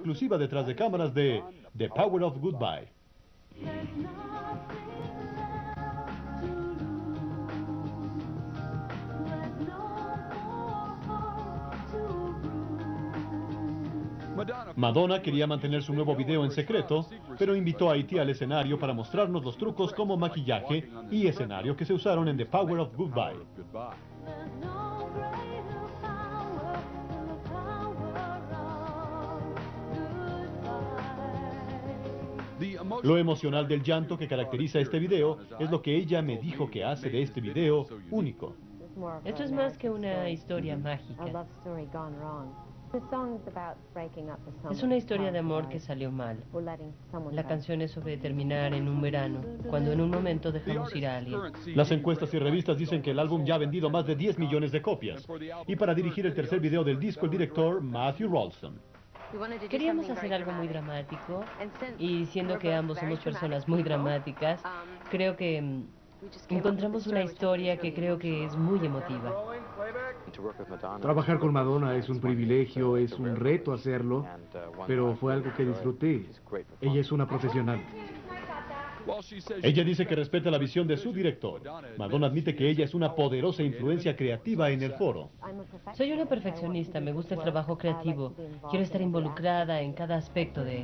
exclusiva detrás de cámaras de The Power of Goodbye. Madonna quería mantener su nuevo video en secreto, pero invitó a Haití al escenario para mostrarnos los trucos como maquillaje y escenario que se usaron en The Power of Goodbye. Lo emocional del llanto que caracteriza este video es lo que ella me dijo que hace de este video único. Esto es más que una historia mágica. Es una historia de amor que salió mal. La canción es sobre terminar en un verano, cuando en un momento dejamos ir a alguien. Las encuestas y revistas dicen que el álbum ya ha vendido más de 10 millones de copias. Y para dirigir el tercer video del disco, el director Matthew Rolston. Queríamos hacer algo muy dramático, y siendo que ambos somos personas muy dramáticas, creo que encontramos una historia que creo que es muy emotiva. Trabajar con Madonna es un privilegio, es un reto hacerlo, pero fue algo que disfruté. Ella es una profesional. Ella dice que respeta la visión de su director. Madonna admite que ella es una poderosa influencia creativa en el foro. Soy una perfeccionista, me gusta el trabajo creativo. Quiero estar involucrada en cada aspecto de él.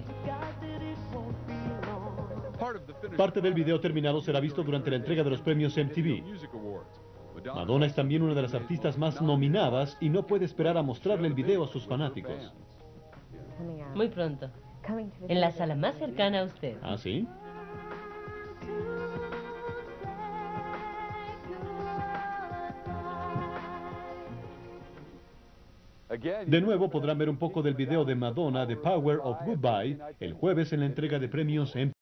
Parte del video terminado será visto durante la entrega de los premios MTV. Madonna es también una de las artistas más nominadas y no puede esperar a mostrarle el video a sus fanáticos. Muy pronto. En la sala más cercana a usted. ¿Ah, sí? De nuevo podrán ver un poco del video de Madonna, The Power of Goodbye, el jueves en la entrega de premios MTV.